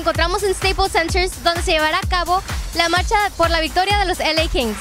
encontramos en Staples Center, donde se llevará a cabo la marcha por la victoria de los LA Kings.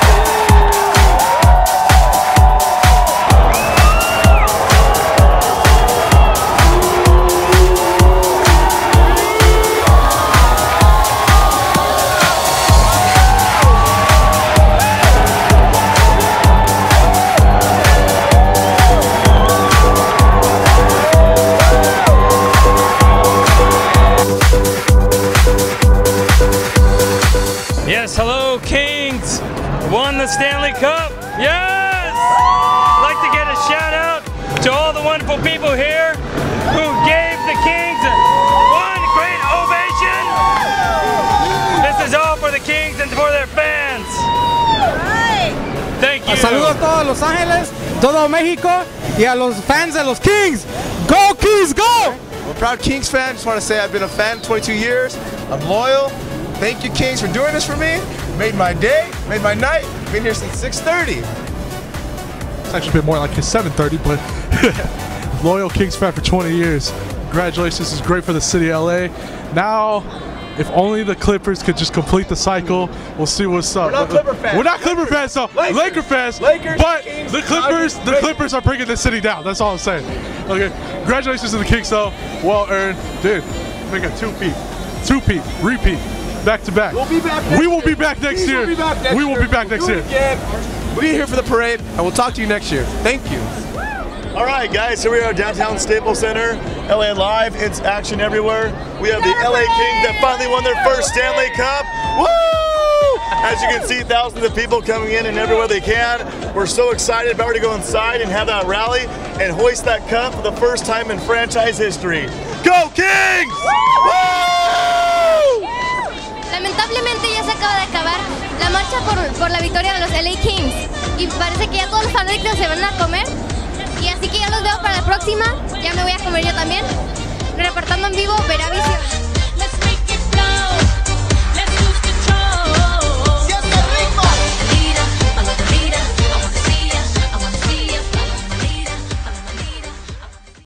Yes, hello Kings, won the Stanley Cup, yes! I'd like to get a shout out to all the wonderful people here who gave the Kings one great ovation. This is all for the Kings and for their fans. Thank you. Saludos a todos Los Ángeles, todo México y a los fans de los Kings. Go Kings, go! I'm a proud Kings fan. Just want to say I've been a fan 22 years. I'm loyal. Thank you, Kings, for doing this for me. Made my day, made my night. Been here since 6:30. It's actually been more like 7:30, but loyal Kings fan for 20 years. Congratulations, this is great for the city of LA. Now, if only the Clippers could just complete the cycle, we'll see what's up. We're not Clipper fans. We're not Clipper fans, so Laker fans. Lakers, but Kings, the Clippers are bringing the city down. That's all I'm saying. Okay, congratulations to the Kings, though. Well earned, dude. We got two-peat, repeat. Back to back. We'll be back next we year. will be back next year. We will be back next year. We'll be here for the parade, and we'll talk to you next year. Thank you. All right, guys, here we are downtown Staples Center, LA Live. It's action everywhere. We have the LA Kings that finally won their first Stanley Cup. Woo! As you can see, thousands of people coming in and everywhere they can. We're so excited about to go inside and have that rally and hoist that cup for the first time in franchise history. Go Kings! Woo! Lamentablemente ya se acaba de acabar la marcha por la victoria de los LA Kings y parece que ya todos los fanáticos se van a comer y así que ya los veo para la próxima. Ya me voy a comer yo también. Reportando en vivo, Veravisión.